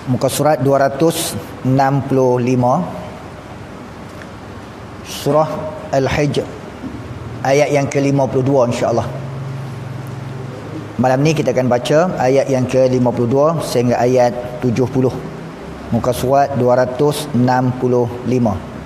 Muka surat 265, surah Al-Hijr, ayat yang ke-52 insya-Allah. Malam ni kita akan baca ayat yang ke-52 sehingga ayat 70. Muka surat 265.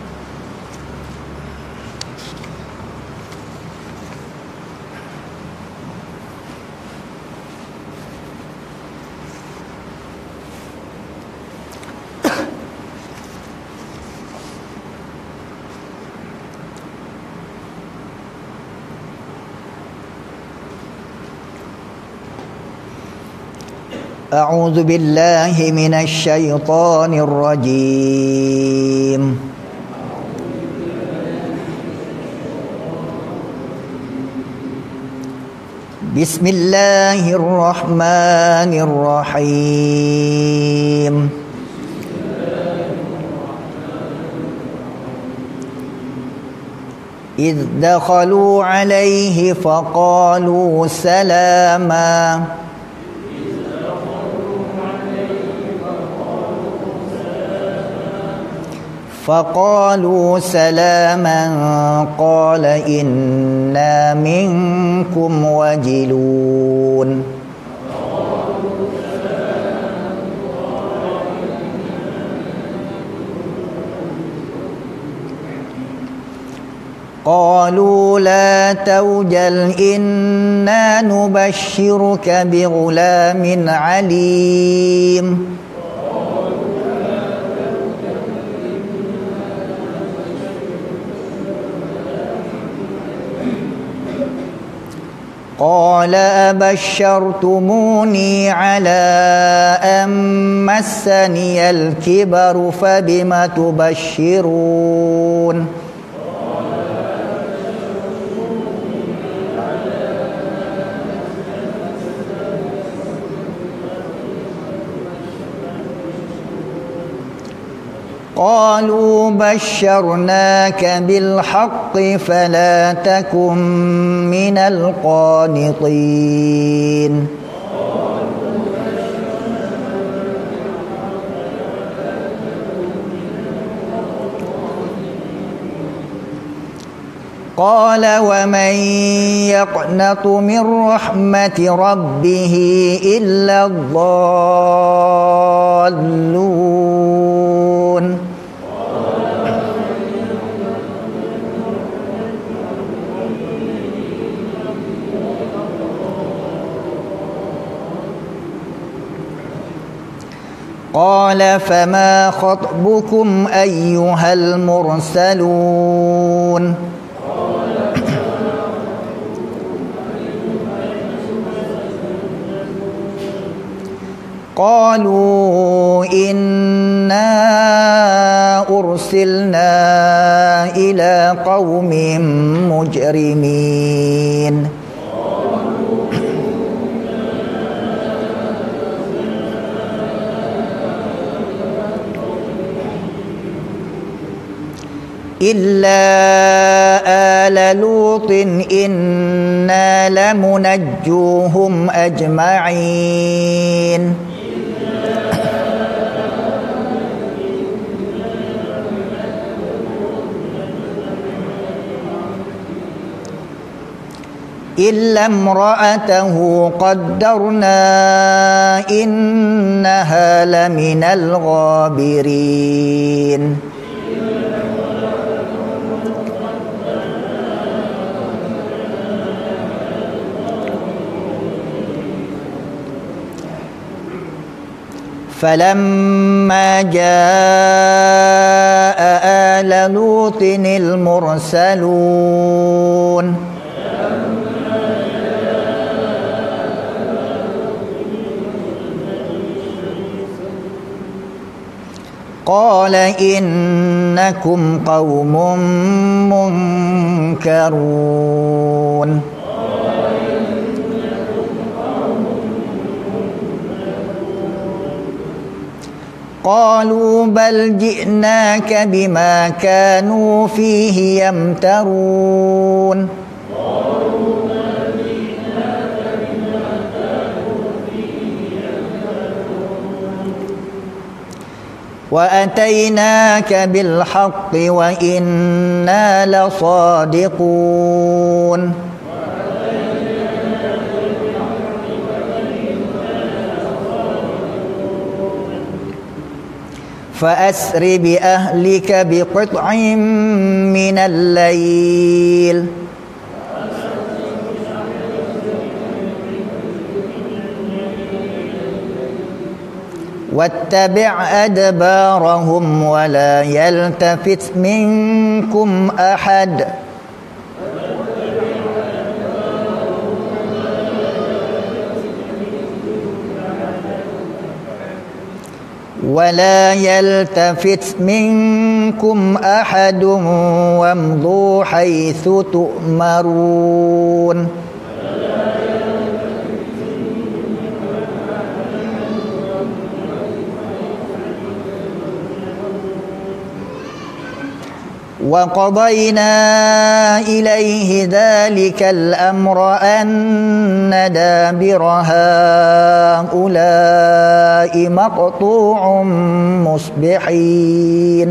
أعوذ بالله من الشيطان الرجيم بسم الله الرحمن الرحيم إذ دخلوا عليه فقالوا سلاما قال إنا منكم وجلون قالوا لا توجل إنا نبشرك بغلام عليم قال أبشرتموني على أن مسني الكبر فبم تبشرون قالوا بشرناك بالحق فلا تكن من القانطين قال ومن يقنط من رحمة ربه إلا الضالون قال فما خطبكم أيها المرسلون قالوا إنا أرسلنا إلى قوم مجرمين إلا آل لوط إنا لمنجوهم أجمعين إلا امرأته قدرنا إنها لمن الغابرين فلما جاء آل لوط المرسلون قال إنكم قوم منكرون قالوا بل جئناك بما كانوا فيه يمترون وأتيناك بالحق وإنا لصادقون فأسر بأهلك بقطع من الليل واتبع أدبارهم ولا يلتفت منكم أحد وامضوا حيث تؤمرون وقضينا إليه ذلك الأمر أن دابر هؤلاء مقطوع مصبحين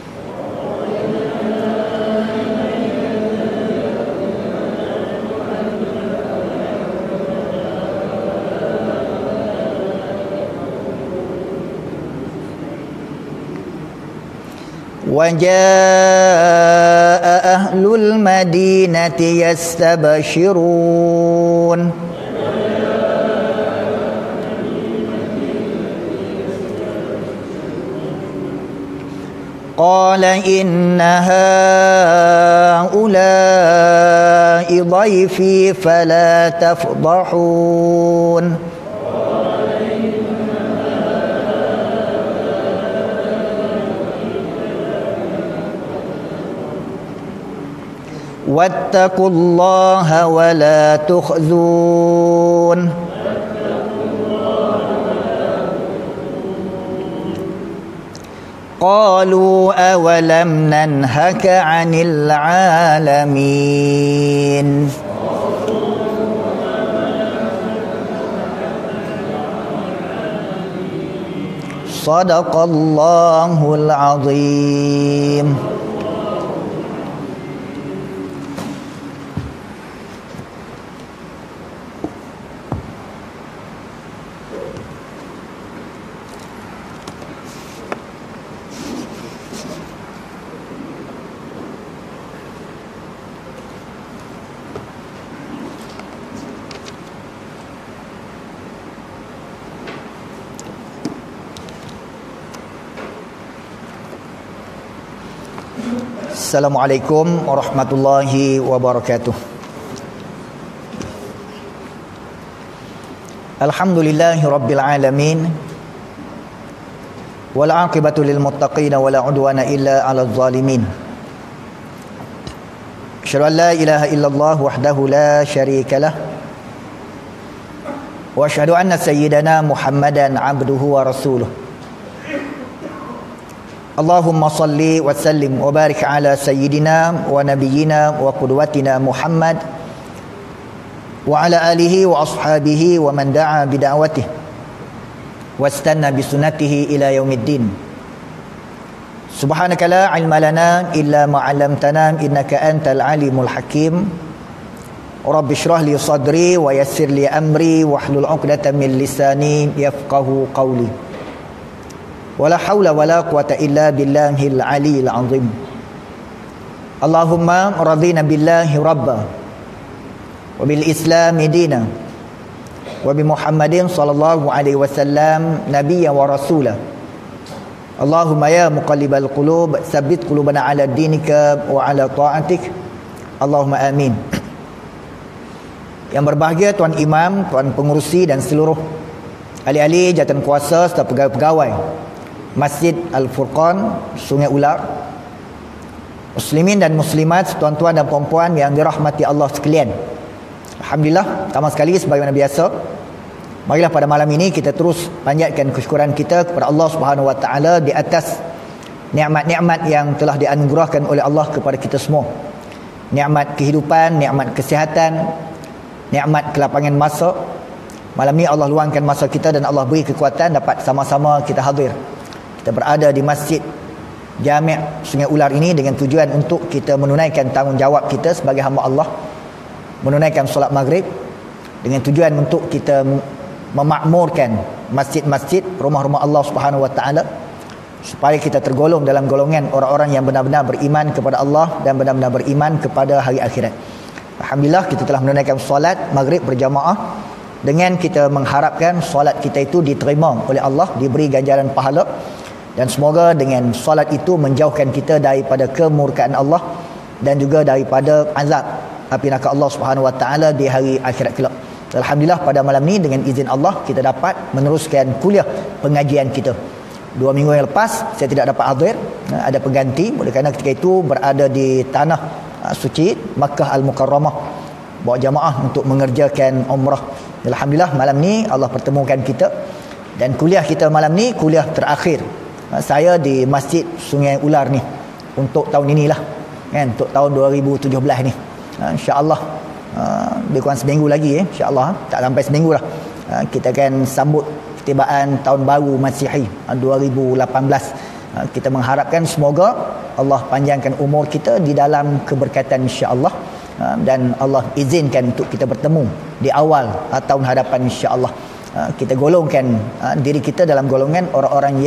وجاء أهل المدينة يستبشرون قال إن هؤلاء ضيفي فلا تفضحون واتقوا الله ولا تخزون قالوا أولم ننهك عن العالمين صدق الله العظيم. Assalamualaikum warahmatullahi wabarakatuh. Alhamdulillahi rabbil alamin. Wal aqibatu lil muttaqin wa la udwana illa 'alal zalimin. Asyhadu an la ilaha illallah wahdahu la syarika lah. Wa asyhadu anna sayyidana Muhammadan 'abduhu wa rasuluh. Allahumma salli wa sallim wa barik ala sayyidina wa nabiyyina wa qudwatina Muhammad wa ala alihi wa ashabihi wa man da'a bida'watihi wastanna bisunnatihi ila yaumiddin. Subhanaka la ilma lana illa ma 'allamtana innaka antal alimul hakim. Rabbi shrah li sadri wa yassir li amri wahlul 'uqdatam min lisani yafqahu qawli. Wala haula wala quwata illa billahil aliyil azim. Allahumma radina billahi rabba wa bil islami dina wa bi Muhammadin sallallahu alaihi wasallam nabiyyan wa rasula. Allahumma ya muqallibal qulub tsabbit qulubana ala dinika wa ala ta'atik. Allahumma amin. Yang berbahagia Tuan Imam, Tuan Pengurusi dan seluruh ahli-ahli jawatan kuasa serta pegawai-pegawai Masjid Al-Furqan Sungai Ular, muslimin dan muslimat, tuan-tuan dan puan-puan yang dirahmati Allah sekalian. Alhamdulillah, pertama sekali sebagaimana biasa, marilah pada malam ini kita terus panjatkan kesyukuran kita kepada Allah Subhanahu wa taala di atas nikmat-nikmat yang telah dianugerahkan oleh Allah kepada kita semua. Nikmat kehidupan, nikmat kesihatan, nikmat kelapangan masa. Malam ni Allah luangkan masa kita dan Allah beri kekuatan dapat sama-sama kita hadir. Kita Kita berada di Masjid Jami' Sungai Ular ini dengan tujuan untuk kita menunaikan tanggungjawab kita sebagai hamba Allah, menunaikan solat maghrib, dengan tujuan untuk kita memakmurkan masjid-masjid, rumah-rumah Allah Subhanahu Wa Taala, supaya kita tergolong dalam golongan orang-orang yang benar-benar beriman kepada Allah dan benar-benar beriman kepada hari akhirat. Alhamdulillah kita telah menunaikan solat maghrib berjamaah dengan kita mengharapkan solat kita itu diterima oleh Allah, diberi ganjaran pahala, dan semoga dengan solat itu menjauhkan kita daripada kemurkaan Allah dan juga daripada azab api neraka Allah Subhanahu Wa Taala di hari akhirat kelak. Alhamdulillah pada malam ni dengan izin Allah kita dapat meneruskan kuliah pengajian kita. 2 minggu yang lepas saya tidak dapat hadir, ada pengganti oleh kerana ketika itu berada di tanah suci Makkah Al-Mukarramah, bawa jamaah untuk mengerjakan umrah. Alhamdulillah malam ni Allah pertemukan kita, dan kuliah kita malam ni kuliah terakhir saya di Masjid Sungai Ular ni untuk tahun inilah, kan, untuk tahun 2017 ni. Insya-Allah lebih kurang seminggu lagi, insya-Allah tak sampai seminggu lah kita akan sambut ketibaan tahun baru Masihi 2018. Kita mengharapkan semoga Allah panjangkan umur kita di dalam keberkatan, insya-Allah, dan Allah izinkan untuk kita bertemu di awal tahun hadapan, insya-Allah. Kita golongkan diri kita dalam golongan orang-orang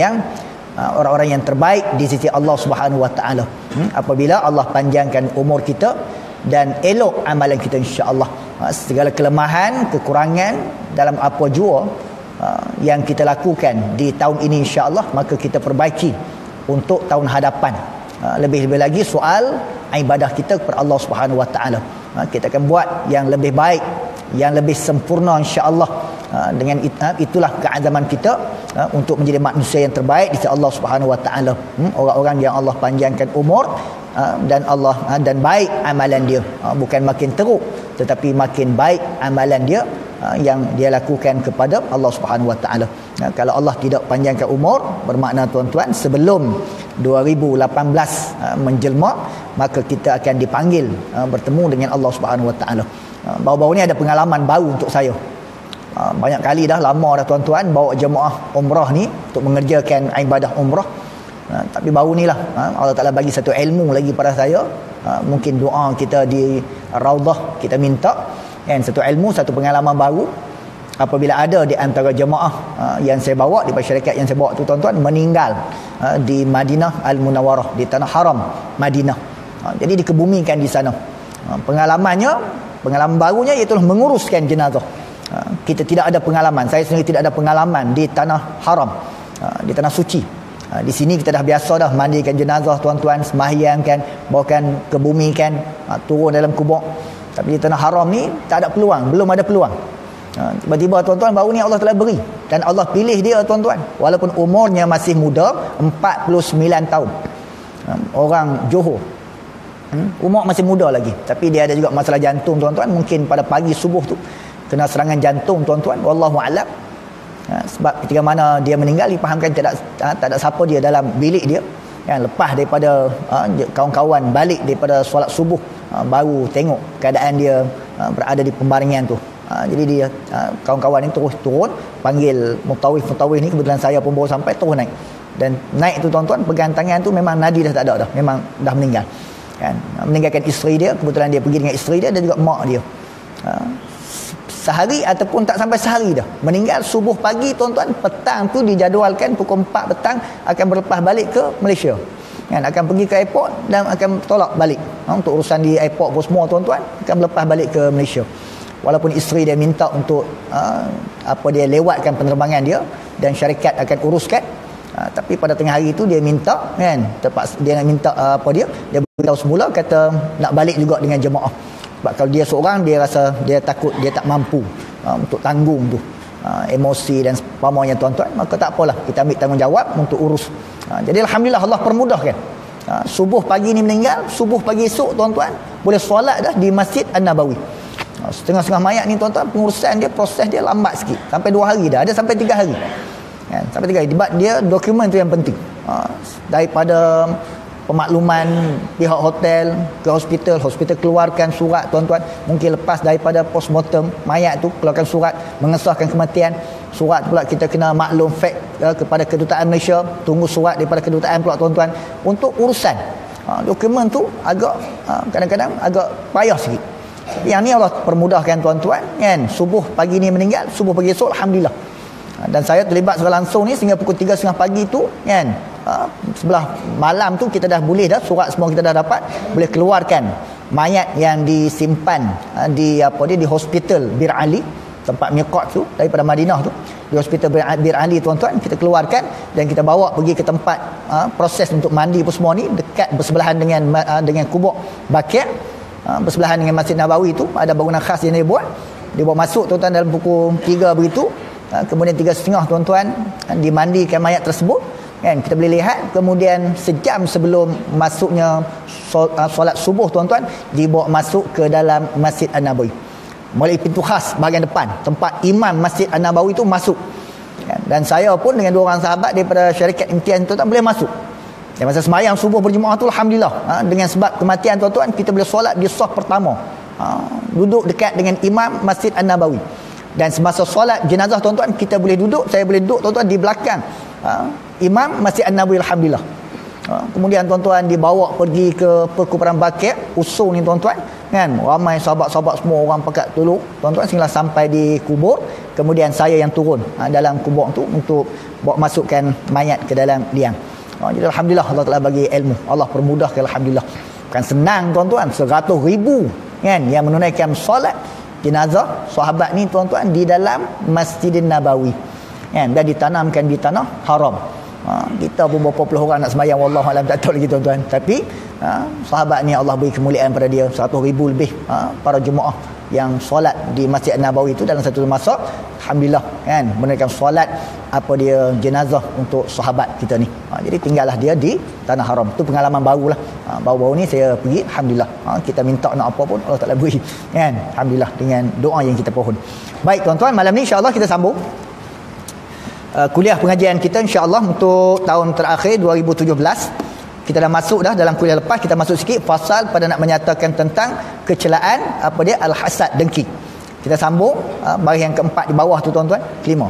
yang terbaik di sisi Allah Subhanahu Wa Taala. Apabila Allah panjangkan umur kita dan elok amalan kita, insya-Allah, segala kelemahan, kekurangan dalam apa jua yang kita lakukan di tahun ini, insya-Allah, maka kita perbaiki untuk tahun hadapan. Lebih-lebih lagi soal ibadah kita kepada Allah Subhanahu Wa Taala, kita akan buat yang lebih baik, yang lebih sempurna, insya-Allah. Dengan itulah keazaman kita untuk menjadi manusia yang terbaik di sisi Allah Subhanahu Wa Taala. Orang-orang yang Allah panjangkan umur dan Allah dan baik amalan dia, bukan makin teruk tetapi makin baik amalan dia yang dia lakukan kepada Allah Subhanahu Wa Taala. Kalau Allah tidak panjangkan umur, bermakna tuan-tuan sebelum 2018 menjelma, maka kita akan dipanggil bertemu dengan Allah Subhanahu Wa Taala. Baru-baru ni ada pengalaman baru untuk saya. Banyak kali dah, lama dah tuan-tuan bawa jemaah umrah ni untuk mengerjakan ibadah umrah, tapi baru ni lah Allah Ta'ala bagi satu ilmu lagi pada saya. Mungkin doa kita di Raudah kita minta, kan, satu ilmu, satu pengalaman baru. Apabila ada di antara jemaah yang saya bawa, di masyarakat yang saya bawa tu tuan-tuan, meninggal di Madinah Al-Munawwarah, di tanah haram Madinah, jadi dikebumikan di sana. Pengalaman barunya iaitu menguruskan jenazah. Kita tidak ada pengalaman, saya sendiri tidak ada pengalaman di tanah haram, di tanah suci. Di sini kita dah biasa dah mandikan jenazah tuan-tuan, sembahyangkan, bawakan kebumikan, turun dalam kubur. Tapi di tanah haram ni tak ada peluang, belum ada peluang. Tiba-tiba tuan-tuan baru ni Allah telah beri, dan Allah pilih dia tuan-tuan, walaupun umurnya masih muda, 49 tahun. Orang Johor, umur masih muda lagi, tapi dia ada juga masalah jantung tuan-tuan. Mungkin pada pagi subuh tu kena serangan jantung tuan-tuan, wallahu a'lam. Sebab ketika mana dia meninggal, difahamkan tak ada siapa dia dalam bilik dia, kan, lepas daripada kawan-kawan balik daripada solat subuh, baru tengok keadaan dia berada di pembaringan tu. Jadi dia kawan-kawan ni terus turun panggil mutawif ni, kebetulan saya pun baru sampai, terus naik. Dan naik tu tuan-tuan, pegang tangan tu memang nadi dah tak ada dah, memang dah meninggal, kan, meninggalkan isteri dia. Kebetulan dia pergi dengan isteri dia dan juga mak dia. Sehari ataupun tak sampai sehari dah meninggal. Subuh pagi tuan-tuan, petang tu dijadualkan pukul 4 petang akan berlepas balik ke Malaysia, kan, akan pergi ke airport dan akan tolak balik untuk urusan di airport pun semua tuan-tuan, akan berlepas balik ke Malaysia. Walaupun isteri dia minta untuk dia lewatkan penerbangan dia dan syarikat akan uruskan, tapi pada tengah hari tu dia minta, kan, terpaksa dia nak minta dia beritahu semula, kata nak balik juga dengan jemaah. Sebab kalau dia seorang, dia rasa dia takut dia tak mampu untuk tanggung tu emosi dan seumpamanya tuan-tuan, maka tak apalah, kita ambil tanggungjawab untuk urus. Jadi alhamdulillah Allah permudahkan. Subuh pagi ni meninggal, subuh pagi esok tuan-tuan boleh solat dah di Masjid An-Nabawi. Setengah-setengah mayat ni tuan-tuan, pengurusan dia, proses dia lambat sikit, sampai 2 hari dah, ada sampai 3 hari, kan, sampai 3 hari. Sebab dia dokumen tu yang penting. Daripada pemakluman pihak hotel ke hospital keluarkan surat tuan-tuan, mungkin lepas daripada postmortem mayat tu keluarkan surat mengesahkan kematian. Surat pula kita kena maklum fact kepada kedutaan Malaysia, tunggu surat daripada kedutaan pula tuan-tuan untuk urusan dokumen tu agak kadang-kadang agak payah sikit. Yang ni Allah permudahkan tuan-tuan kan. Subuh pagi ni meninggal, subuh pagi esok alhamdulillah. Dan saya terlibat secara langsung ni sehingga pukul 3.30 pagi tu kan. Sebelah malam tu kita dah boleh dah, surat semua kita dah dapat, boleh keluarkan mayat yang disimpan di di hospital Bir Ali, tempat miqat tu daripada Madinah tu, di hospital Bir Ali tuan-tuan, kita keluarkan dan kita bawa pergi ke tempat proses untuk mandi pun semua ni dekat bersebelahan dengan kubur Baqi', bersebelahan dengan Masjid Nabawi tu. Ada bangunan khas yang dia buat, dia bawa masuk tuan-tuan dalam pukul 3 begitu. Kemudian 3.30 tuan-tuan dimandikan mayat tersebut kan. Kita boleh lihat kemudian sejam sebelum masuknya solat subuh tuan-tuan, dibawa masuk ke dalam Masjid An-Nabawi melalui pintu khas bahagian depan, tempat imam Masjid An-Nabawi itu masuk kan. Dan saya pun dengan 2 orang sahabat daripada syarikat imtihan tuan-tuan boleh masuk. Dan masa sembahyang subuh berjemaah tu alhamdulillah, dengan sebab kematian tuan-tuan, kita boleh solat di saf pertama, duduk dekat dengan imam Masjid An-Nabawi. Dan semasa solat jenazah tuan-tuan, kita boleh duduk, saya boleh duduk tuan-tuan di belakang imam Masjid An-Nabawi alhamdulillah. Kemudian tuan-tuan dibawa pergi ke perkuburan Baqi', usung ni tuan-tuan kan, ramai sahabat-sahabat semua orang pakat tolong tuan-tuan sehingga sampai di kubur. Kemudian saya yang turun dalam kubur tu untuk bawa masukkan mayat ke dalam liang. Jadi alhamdulillah Allah Taala bagi ilmu, Allah permudahkan alhamdulillah. Bukan senang tuan-tuan, 100,000 kan yang menunaikan solat jenazah sahabat ni tuan-tuan di dalam Masjidin Nabawi kan, dan ditanamkan di tanah haram. Kita pun berapa puluh orang nak sembahyang wallahu alam tak tahu lagi tuan-tuan, tapi sahabat ni Allah beri kemuliaan pada dia, 100,000 lebih para jemaah yang solat di Masjid Nabawi itu dalam satu masa alhamdulillah kan, menunaikan solat jenazah untuk sahabat kita ni. Jadi tinggallah dia di tanah haram. Itu pengalaman barulah. Baru-baru ni saya pergi alhamdulillah. Kita minta nak apa pun Allah Taala beri kan, alhamdulillah dengan doa yang kita pohon. Baik tuan-tuan, malam ni insya-Allah kita sambung kuliah pengajian kita insya-Allah untuk tahun terakhir 2017. Kita dah masuk dah dalam kuliah lepas, kita masuk sikit fasal pada nak menyatakan tentang kecelaan al-hasad, dengki. Kita sambung baris yang keempat di bawah tu tuan-tuan, kelima.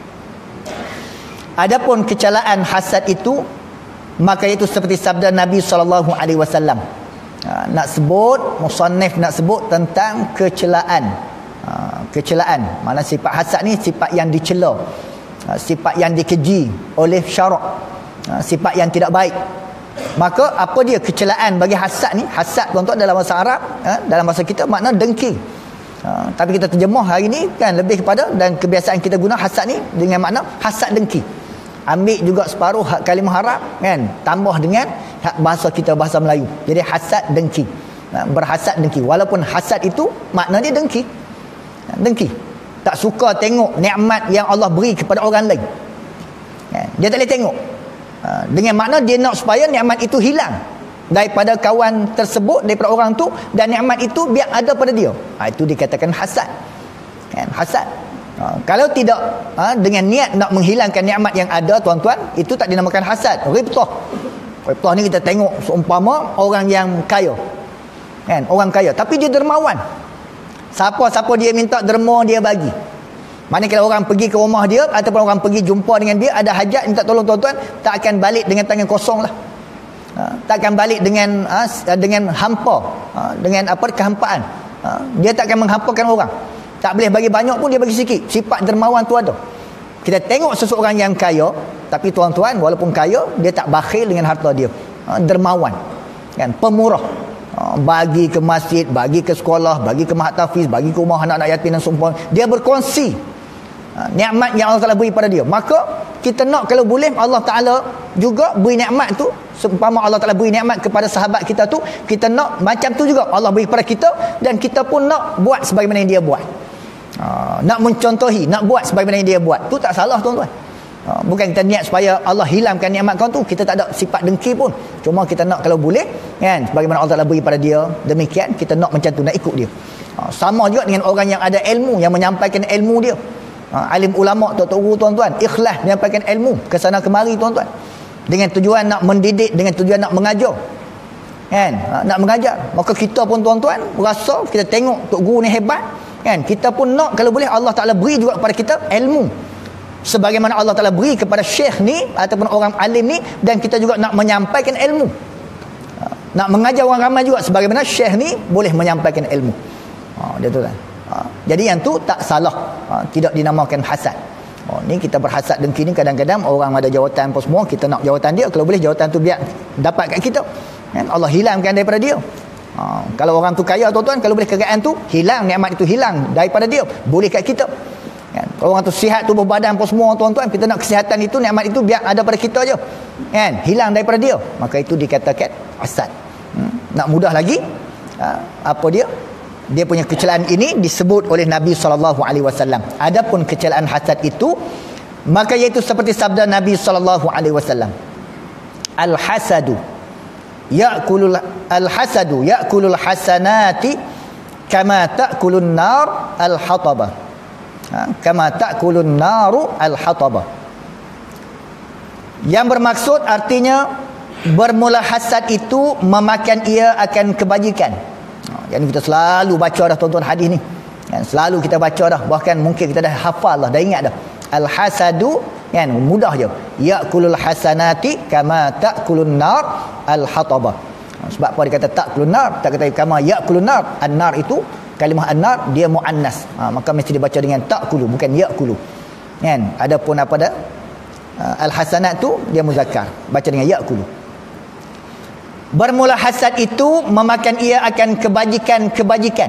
Adapun kecelaan hasad itu, maka itu seperti sabda Nabi SAW. Nak sebut musannif nak sebut tentang kecelaan. Kecelaan mana sifat hasad ni sifat yang dicela, sifat yang dikeji oleh syarak, sifat yang tidak baik. Maka apa dia kecelaan bagi hasad ni? Hasad tuan-tuan dalam bahasa Arab, dalam bahasa kita makna dengki. Tapi kita terjemah hari ni kan lebih kepada, dan kebiasaan kita guna hasad ni dengan makna hasad dengki. Ambil juga separuh kalimah Arab kan, tambah dengan bahasa kita, bahasa Melayu. Jadi hasad dengki. Berhasad dengki. Walaupun hasad itu makna dia dengki. Dengki. Tak suka tengok nikmat yang Allah beri kepada orang lain. Dia tak boleh tengok. Dengan makna dia nak supaya nikmat itu hilang daripada kawan tersebut, daripada orang tu, dan nikmat itu biar ada pada dia. Itu dikatakan hasad. Hasad. Kalau tidak dengan niat nak menghilangkan nikmat yang ada tuan-tuan, itu tak dinamakan hasad. Ribtah. Ribtah ni kita tengok seumpama orang yang kaya. Kan, orang kaya tapi dia dermawan. Siapa-siapa dia minta derma dia bagi. Manakala orang pergi ke rumah dia ataupun orang pergi jumpa dengan dia, ada hajat minta tolong tuan-tuan, tak akan balik dengan tangan kosong lah. Tak akan balik dengan hampa, dengan kehampaan. Dia tak akan menghampakan orang. Tak boleh bagi banyak pun dia bagi sikit. Sifat dermawan tu ada. Kita tengok seseorang yang kaya, tapi tuan-tuan walaupun kaya, dia tak bakhil dengan harta dia. Dermawan. Kan, pemurah. Bagi ke masjid, bagi ke sekolah, bagi ke mahat tahfiz, bagi ke rumah anak-anak yatim dan seumpama. Dia berkongsi nikmat yang Allah Taala beri pada dia. Maka kita nak kalau boleh Allah Taala juga beri nikmat tu, seumpama Allah Taala beri nikmat kepada sahabat kita tu, kita nak macam tu juga Allah beri kepada kita, dan kita pun nak buat sebagaimana yang dia buat. Nak mencontohi, nak buat sebagaimana yang dia buat. Tu tak salah tuan-tuan. Bukan kita niat supaya Allah hilangkan nikmat kau tu, kita tak ada sifat dengki pun. Cuma kita nak kalau boleh kan, sebagaimana Allah Taala beri pada dia, demikian kita nak macam tu, nak ikut dia. Sama juga dengan orang yang ada ilmu, yang menyampaikan ilmu dia. Alim ulama guru tuan-tuan, ikhlas menyampaikan ilmu ke sana kemari tuan-tuan, dengan tujuan nak mendidik, dengan tujuan nak mengajar. kan, nak mengajar. Maka kita pun tuan-tuan rasa, kita tengok tok guru ni hebat, kan, kita pun nak kalau boleh Allah Taala beri juga kepada kita ilmu sebagaimana Allah Taala beri kepada syekh ni ataupun orang alim ni, dan kita juga nak menyampaikan ilmu, nak mengajar orang ramai juga sebagaimana syekh ni boleh menyampaikan ilmu. Dia tu kan. Jadi yang tu tak salah, tidak dinamakan hasad. Ni kita berhasad dengki ni, kadang-kadang orang ada jawatan apa semua, kita nak jawatan dia, kalau boleh jawatan tu biar dapat kat kita, kan? Allah hilangkan daripada dia. Kalau orang tu kaya tuan-tuan, kalau boleh kekayaan tu hilang, nikmat itu hilang daripada dia, boleh kat kita, kan? Kalau orang tu sihat tubuh badan apa semua tuan-tuan, kita nak kesihatan itu, nikmat itu biar ada pada kita je, kan? Hilang daripada dia, maka itu dikatakan hasad. Nak mudah lagi, apa dia punya kecelaan ini disebut oleh Nabi SAW. Adapun kecelaan hasad itu, maka iaitu seperti sabda Nabi SAW, al-hasadu ya'kulul hasanati kama ta'kulun nar al-hataba. Kama ta'kulun naru al-hataba. Yang bermaksud artinya, bermula hasad itu memakan ia akan kebajikan. Yang kita selalu baca dah tuan-tuan hadis ni, kan? Selalu kita baca dah, bahkan mungkin kita dah hafal dah ingat dah. Al-hasadu, kan, mudah je, ya'kulul hasanati kama ta'kulun nar al-hataba. Sebab apa dia kata ta'kulun nar, tak kata kama ya'kulun nar. An-nar itu kalimah an-nar dia muannas, maka mesti dibaca dengan ta'kulu, bukan ya'kulu, kan? Adapun apa dah al-hasanat tu dia muzakkar, baca dengan ya'kulu. Bermula hasad itu memakan ia akan kebajikan-kebajikan.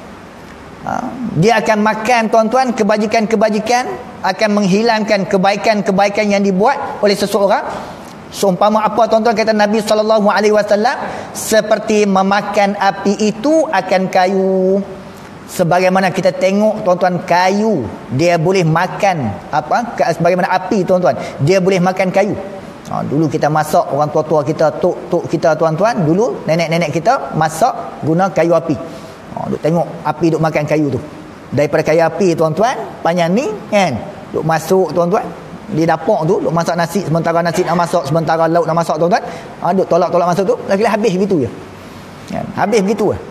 Dia akan makan tuan-tuan kebajikan-kebajikan, akan menghilangkan kebaikan-kebaikan yang dibuat oleh seseorang. Seumpama apa tuan-tuan, kata Nabi SAW, seperti memakan api itu akan kayu. Sebagaimana kita tengok tuan-tuan, kayu dia boleh makan apa, sebagaimana api tuan-tuan, dia boleh makan kayu. Dulu kita masak, orang tua-tua kita, tok kita tuan-tuan, dulu nenek-nenek kita masak guna kayu api. Duk tengok api duk makan kayu tu. Daripada kayu api tuan-tuan, panjang ni, kan, duk masuk tuan-tuan di dapur tu, duk masak nasi, sementara nasi nak masak, sementara lauk nak masak tuan-tuan, duk tolak-tolak masuk tu, lagi habis begitu je, kan? Habis begitu je.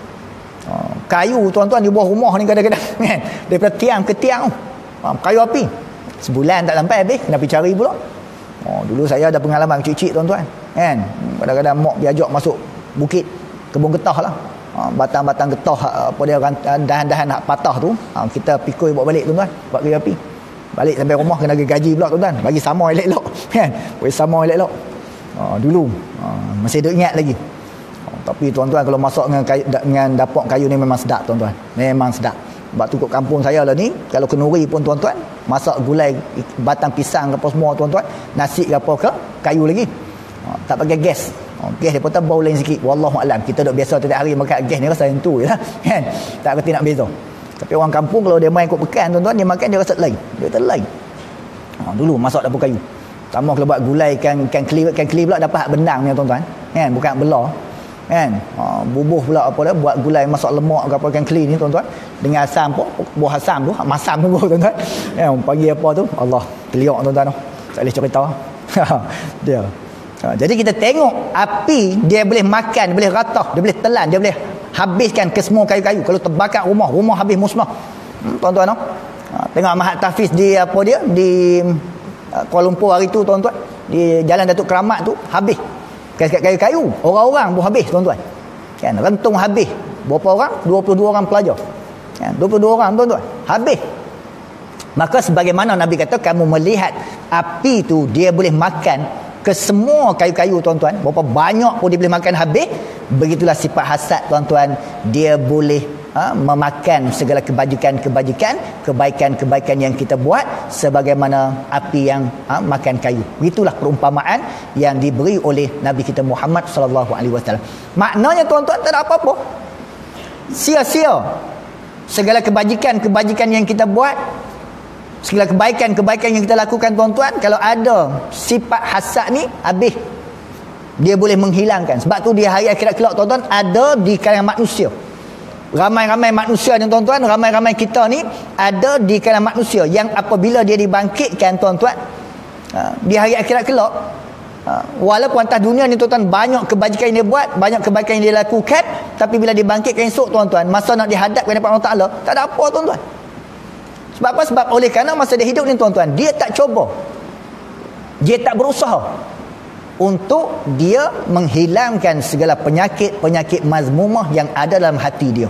Kayu tuan-tuan di bawah rumah ni kadang-kadang, kan, daripada tiang ke tiang, kayu api sebulan tak sampai habis, kena pergi cari pula. Dulu saya ada pengalaman kecil-kecil tuan-tuan, kan, kadang-kadang mak diajak masuk bukit, kebun getah lah, batang-batang getah, apa dia, dahan-dahan nak patah tu, kita pikul bawa balik tuan-tuan, buat kayu api, balik sampai rumah kena gaji pula tuan-tuan, bagi sama elok-elok, kan, bagi sama elok-elok. Dulu masih duk ingat lagi. Tapi tuan-tuan kalau masak dengan dapur kayu ni memang sedap tuan-tuan, memang sedap. Sebab tu kat kampung saya lah ni, kalau kenduri pun tuan-tuan, masak gulai batang pisang ke apa semua tuan-tuan, nasi ke apa ke, kayu lagi, tak pakai gas. Gas dia pun tak bau lain sikit, wallahualam. Kita duk biasa tiap hari makan gas ni rasa yang tu je lah, kan, tak kerti nak beza. Tapi orang kampung kalau dia main kot pekan tuan-tuan, dia makan dia rasa lain, dia kata lain. Dulu masak dapur kayu, tambah kalau buat gulai kan keli pula dapat hak benang ni tuan-tuan, kan, bukan belah, kan. Bubuh pula apa dah, buat gulai masak lemak ke apa ikan keli ni tuan-tuan, dengan asam pun, buah asam tu, masam tu tuan-tuan, kan, panggil apa tu, Allah, keliok tuan-tuan tu, tak boleh cerita. Dia. Jadi kita tengok api dia boleh makan, dia boleh ratah, dia boleh telan, dia boleh habiskan ke semua kayu-kayu. Kalau terbakar rumah habis musnah. Tuan-tuan tu. Tengok Mahat Tahfiz di apa dia, di Kuala Lumpur hari tu tuan-tuan, di Jalan Datuk Keramat tu habis. Kayu-kayu, orang-orang pun habis tuan-tuan, kan, rentung habis. Berapa orang? 22 orang pelajar, kan, 22 orang tuan-tuan habis. Maka sebagaimana Nabi kata, kamu melihat api tu dia boleh makan ke semua kayu-kayu tuan-tuan, berapa banyak pun dia boleh makan habis. Begitulah sifat hasad tuan-tuan, dia boleh memakan segala kebajikan-kebajikan, kebaikan-kebaikan yang kita buat, sebagaimana api yang makan kayu. Itulah perumpamaan yang diberi oleh Nabi kita Muhammad sallallahu alaihi wasallam. Maknanya tuan-tuan, tak ada apa-apa, sia-sia segala kebajikan-kebajikan yang kita buat, segala kebaikan-kebaikan yang kita lakukan tuan-tuan. Kalau ada sifat hasad ni, habis, dia boleh menghilangkan. Sebab tu di hari akhirat kelak tuan-tuan, ada di kalangan manusia, ramai-ramai manusia ni tuan-tuan, ramai-ramai kita ni ada di kalangan manusia yang apabila dia dibangkitkan tuan-tuan, di hari akhirat kelak, Walaupun atas dunia ni tuan-tuan banyak kebajikan yang dia buat, banyak kebaikan yang dia lakukan, tapi bila dibangkitkan esok tuan-tuan, masa nak dihadapkan depan Allah Ta'ala, tak ada apa tuan-tuan. Sebab apa? Sebab oleh kerana masa dia hidup ni tuan-tuan, dia tak cuba, dia tak berusaha untuk dia menghilangkan segala penyakit-penyakit mazmumah yang ada dalam hati dia.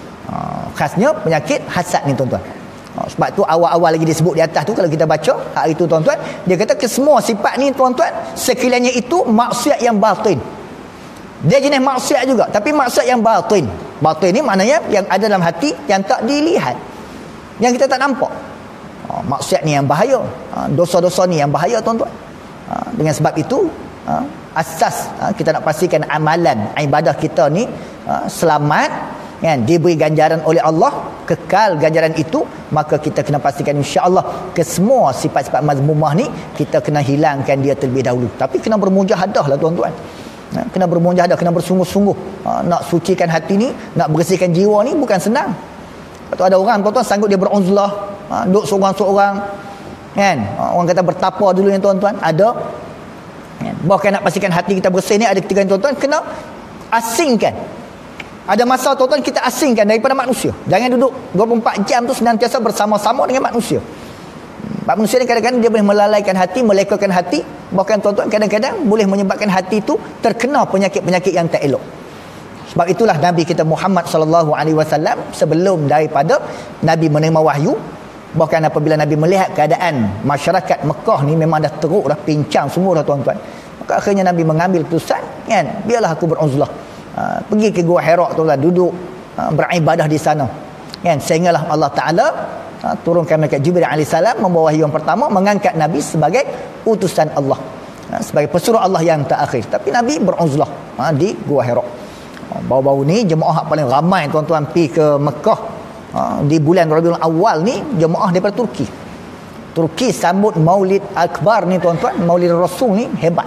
Khasnya penyakit hasad ni tuan-tuan. Sebab tu awal-awal lagi disebut di atas tu, kalau kita baca hari itu tuan-tuan, dia kata kesemua sifat ni tuan-tuan, sekiranya itu maksiat yang batin. Dia jenis maksiat juga, tapi maksiat yang batin. Batin ni maknanya yang ada dalam hati, yang tak dilihat, yang kita tak nampak. Maksiat ni yang bahaya, dosa-dosa ni yang bahaya tuan-tuan. Dengan sebab itu asas kita nak pastikan amalan ibadah kita ni selamat, kan, diberi ganjaran oleh Allah, kekal ganjaran itu, maka kita kena pastikan insya-Allah kesemua sifat-sifat mazmumah ni kita kena hilangkan dia terlebih dahulu. Tapi kena bermujahadah lah tuan-tuan. Kena bermujahadah, kena bersungguh-sungguh. Nak sucikan hati ni, nak bersihkan jiwa ni bukan senang. Lepas ada orang tuan-tuan sanggup dia beruzlah, duduk seorang-seorang, kan, orang kata bertapa dulu yang tuan-tuan, ada, kan? Bahkan nak pastikan hati kita bersih ni, ada ketika tuan-tuan kena asingkan. Ada masa tuan-tuan kita asingkan daripada manusia. Jangan duduk 24 jam tu senantiasa bersama-sama dengan manusia. Manusia ni kadang-kadang dia boleh melalaikan hati, melekakan hati, bahkan tuan-tuan kadang-kadang boleh menyebabkan hati tu terkena penyakit-penyakit yang tak elok. Sebab itulah Nabi kita Muhammad sallallahu alaihi wasallam, sebelum daripada Nabi menerima wahyu, bahkan apabila Nabi melihat keadaan masyarakat Mekah ni memang dah teruk dah, pincang semua dah tuan-tuan, maka akhirnya Nabi mengambil keputusan, kan, biarlah aku beruzlah, pergi ke Gua Hira tuan-tuan, duduk beribadah di sana, kan, sehinggalah Allah Ta'ala turunkan malaikat Jibril alaihissalam, membawa wahyu yang pertama, mengangkat Nabi sebagai utusan Allah, sebagai pesuruh Allah yang terakhir. Tapi Nabi beruzlah di Gua Hira. Baru-baru ni jemaah paling ramai tuan-tuan pergi ke Mekah di bulan Rabiul Awal ni, jemaah daripada Turki. Turki sambut Maulid Akbar ni tuan-tuan, Maulid Rasul ni hebat,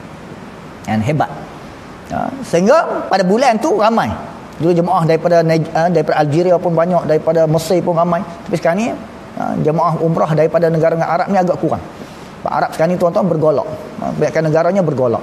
kan, hebat. Sehingga pada bulan tu ramai. Dulu jemaah daripada Algeria pun banyak, daripada Mesir pun ramai. Tapi sekarang ni jemaah umrah daripada negara-negara Arab ni agak kurang. Arab sekarang ni tuan-tuan bergolak, kebanyakan negaranya bergolak.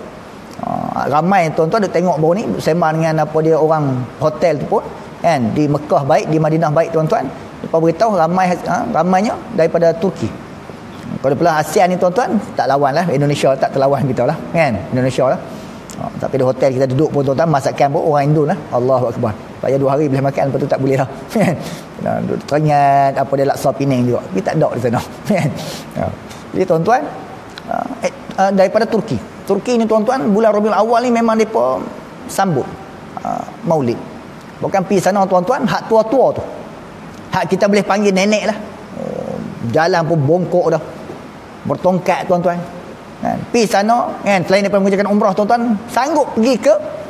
Ramai tuan-tuan dia tengok baru ni, sembang dengan apa dia orang hotel tu pun, kan, di Mekah baik, di Madinah baik tuan-tuan, lepas beritahu ramainya daripada Turki. Kalau pula ASEAN ni tuan-tuan tak lawan lah, Indonesia tak terlawan kita lah, kan, Indonesia lah. Tapi di hotel kita duduk pun tuan-tuan, masakan pun orang Indon lah, Allahu Akbar, payah 2 hari boleh makan, lepas tu tak boleh lah. Duduk teringat apa dia laksa Penang juga, tapi tak ada di sana, kan. Jadi tuan-tuan daripada Turki ni tuan-tuan, bulan Rabiul Awal ni memang mereka sambut Maulid. Bukan pergi sana tuan-tuan, hak tua-tua tu, hak kita boleh panggil nenek lah, jalan pun bongkok dah, bertongkat tuan-tuan, kan, pergi sana, kan, selain daripada mengerjakan umrah tuan-tuan, sanggup pergi ke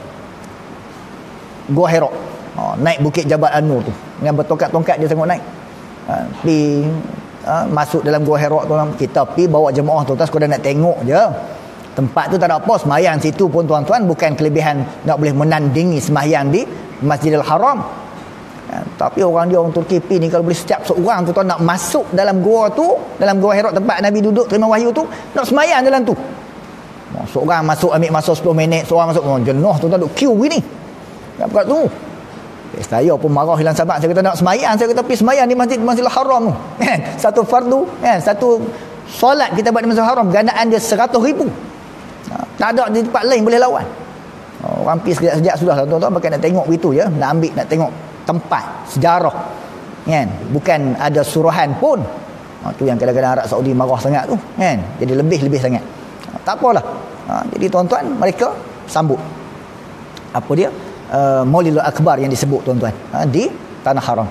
Gua Hira, naik Bukit Jabal An-Nur tu, dengan bertongkat-tongkat dia sanggup naik, pergi masuk dalam Gua Hira tuan-tuan. Kita pergi bawa jemaah tuan-tuan sekadar nak tengok je. Tempat tu tak ada apa, sembahyang situ pun tuan-tuan bukan kelebihan nak boleh menandingi sembahyang di Masjidil Haram. Tapi orang Turki pergi ni, kalau boleh setiap seorang tuan-tuan nak masuk dalam gua tu, dalam Gua Hira tempat Nabi duduk terima wahyu tu, nak sembahyang dalam tu. Seorang masuk ambil masa 10 minit, seorang masuk, jenuh tuan-tuan duk queue begini. Tak buka tu. Saya pun marah hilang sahabat, saya kata nak sembahyang, saya kata pergi sembahyang di Masjidil Haram tu, kan, satu fardu, kan, satu solat kita buat di Masjidil Haram, gandaan dia 100,000. Tak ada di tempat lain boleh lawan. Orang pergi sekejap-sekejap sudah tuan-tuan, bahkan nak tengok begitu je, nak ambil, nak tengok tempat sejarah, kan, bukan ada suruhan pun. Tu yang kadang-kadang Arab Saudi marah sangat tu, kan, jadi lebih sangat. Tak apalah. Jadi tuan-tuan, mereka sambut apa dia, Maulidul Akbar yang disebut tuan-tuan, di Tanah Haram.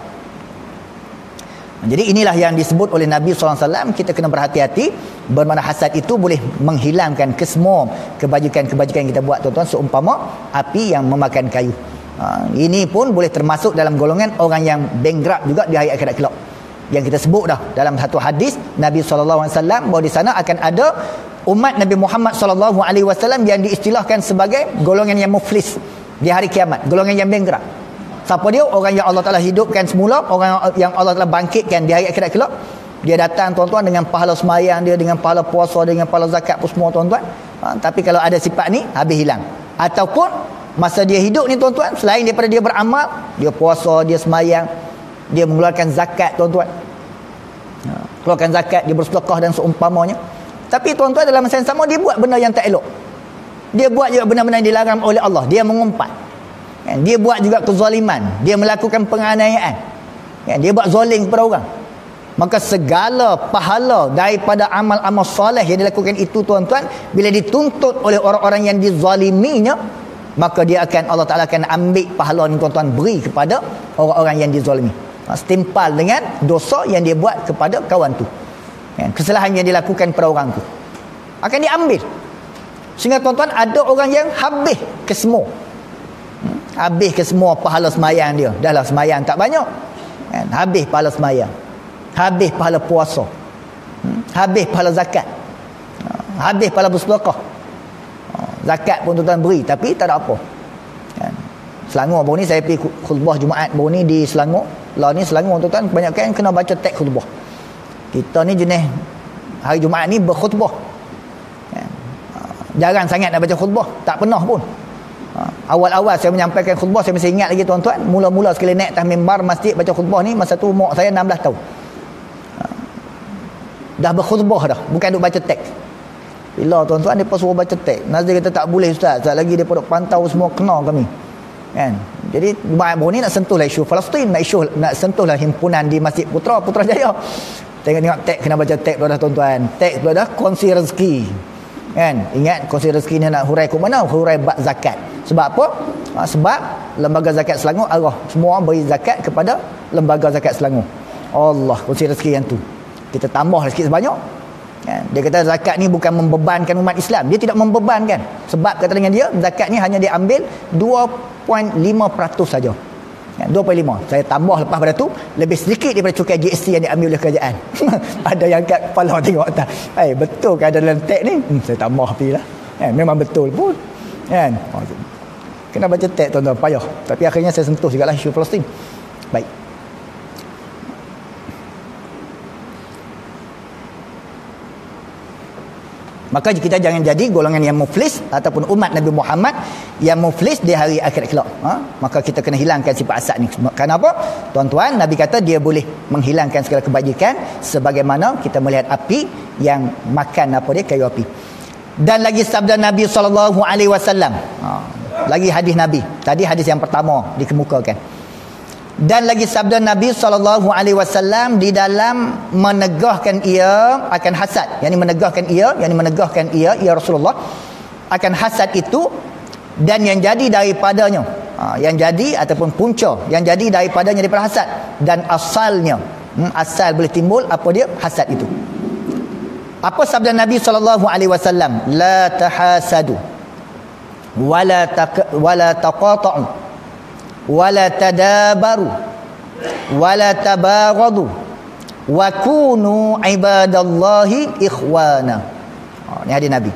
Jadi inilah yang disebut oleh Nabi SAW, kita kena berhati-hati, bermakna hasad itu boleh menghilangkan kesemua kebajikan-kebajikan yang kita buat tuan-tuan, seumpama api yang memakan kayu. Ini pun boleh termasuk dalam golongan orang yang bankrupt juga di hari akhirat kelak, yang kita sebut dah dalam satu hadis Nabi SAW, bahawa di sana akan ada umat Nabi Muhammad SAW yang diistilahkan sebagai golongan yang muflis di hari kiamat, golongan yang bankrupt. Siapa dia? Orang yang Allah Ta'ala hidupkan semula, orang yang Allah Ta'ala bangkitkan di hari akhirat kelak. Dia datang tuan-tuan dengan pahala sembahyang dia, dengan pahala puasa dia, dengan pahala zakat pun semua tuan-tuan. Tapi kalau ada sifat ni, habis hilang. Ataupun masa dia hidup ni tuan-tuan, selain daripada dia beramal, dia puasa, dia semayang, dia mengeluarkan zakat tuan-tuan, keluarkan zakat, dia bersedekah dan seumpamanya. Tapi tuan-tuan dalam masa yang sama dia buat benda yang tak elok. Dia buat juga benda-benda yang dilarang oleh Allah. Dia mengumpat, dia buat juga kezaliman, dia melakukan penganiayaan, dia buat zalim kepada orang. Maka segala pahala daripada amal-amal soleh yang dilakukan itu tuan-tuan, bila dituntut oleh orang-orang yang dizaliminya, maka dia akan, Allah Ta'ala akan ambil pahala ni tuan-tuan, beri kepada orang-orang yang dizalimi, setimpal dengan dosa yang dia buat kepada kawan tu, kesalahan yang dilakukan kepada orang tu akan diambil. Sehingga tuan-tuan ada orang yang habis ke semua, habis ke semua pahala semayang dia. Dah lah semayang tak banyak, habis pahala semayang, habis pahala puasa, habis pahala zakat, habis pahala bersedekah. Zakat pun tuan-tuan beri, tapi tak ada apa. Selangor baru ni saya pergi khutbah Jumaat baru ni di Selangor. Lah ni Selangor tuan-tuan kebanyakan kena baca teks khutbah. Kita ni jenis hari Jumaat ni berkhutbah, jarang sangat nak baca khutbah, tak pernah pun. Awal-awal saya menyampaikan khutbah, saya masih ingat lagi tuan-tuan, mula-mula sekali naik atas mimbar masjid baca khutbah ni, masa tu umur saya 16 tahun. Dah berkhutbah dah, bukan duk baca teks. Bila tuan-tuan mereka suruh baca teks, Nazir kata tak boleh ustaz, sekejap lagi mereka duk pantau semua, kena kami, Jadi Jumaat baru ni nak sentuhlah isu Palestin, nak sentuhlah himpunan di Masjid Putrajaya. Tengok teks, kena baca teks dah tuan-tuan. Teks dah kongsi rezeki, ingat kongsi rezeki ni nak hurai ke mana? Hurai bab zakat. Sebab apa? Sebab lembaga zakat Selangor arah semua beri zakat kepada lembaga zakat Selangor. Allah, kongsi rezeki yang tu kita tambah sikit sebanyak. Dia kata zakat ni bukan membebankan umat Islam. Dia tidak membebankan. Sebab kata dengan dia, zakat ni hanya diambil 2.5% saja. 2.5. Saya tambah lepas pada tu, lebih sedikit daripada cukai GST yang diambil oleh kerajaan. Ada yang kat kepala tengok tak. Betul ke ada dalam teks ni? Saya tambah pergi lah. Memang betul pun. Kena baca teks tuan-tuan, payah. Tapi akhirnya saya sentuh juga lah isu Palestin. Baik. Maka kita jangan jadi golongan yang muflis ataupun umat Nabi Muhammad yang muflis di hari akhirat kelak. Maka kita kena hilangkan sifat asad ni. Kenapa? Tuan-tuan, Nabi kata dia boleh menghilangkan segala kebajikan sebagaimana kita melihat api yang makan apa dia, kayu api. Dan lagi sabda Nabi SAW. Lagi hadis Nabi. Tadi hadis yang pertama dikemukakan. Dan lagi sabda Nabi SAW di dalam menegahkan ia akan hasad, yakni menegahkan ia ya Rasulullah akan hasad itu, dan yang jadi daripadanya, yang jadi ataupun punca yang jadi daripadanya daripada hasad, dan asalnya, asal boleh timbul apa dia hasad itu. Apa sabda Nabi SAW? La tahasadu wala taqata'u wala tadabaru wala tabaghadu wa kunu ibadallahi ikhwana. Ini hadis Nabi.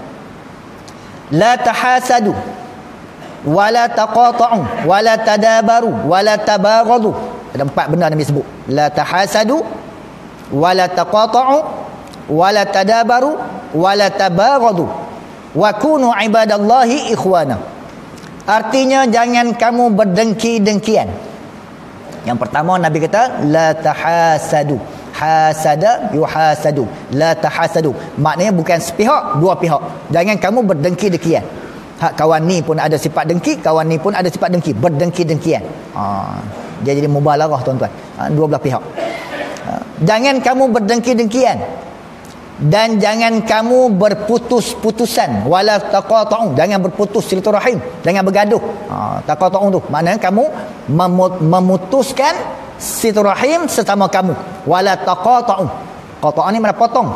La tahasadu wala taqata'u wala tadabaru wala tabaghadu. Ada 4 benda Nabi sebut. La tahasadu wala taqata'u wala tadabaru wala tabaghadu wa kunu ibadallahi ikhwana. Artinya jangan kamu berdengki-dengkian. Yang pertama Nabi kata la tahasadu. Hasada yuhasadu. La tahasadu. Maknanya bukan sepihak, dua pihak. Jangan kamu berdengki-dengkian. Kawan ni pun ada sifat dengki, kawan ni pun ada sifat dengki, berdengki-dengkian. Dia jadi mubalarah tuan-tuan. Dua belah pihak. Jangan kamu berdengki-dengkian. Dan jangan kamu berputus-putusan, wala taqata'u, jangan berputus silaturahim, jangan bergaduh. Taqata'u tu maknanya kamu memutuskan silaturahim sesama kamu. Wala taqata'u. Qata'a ni mana potong.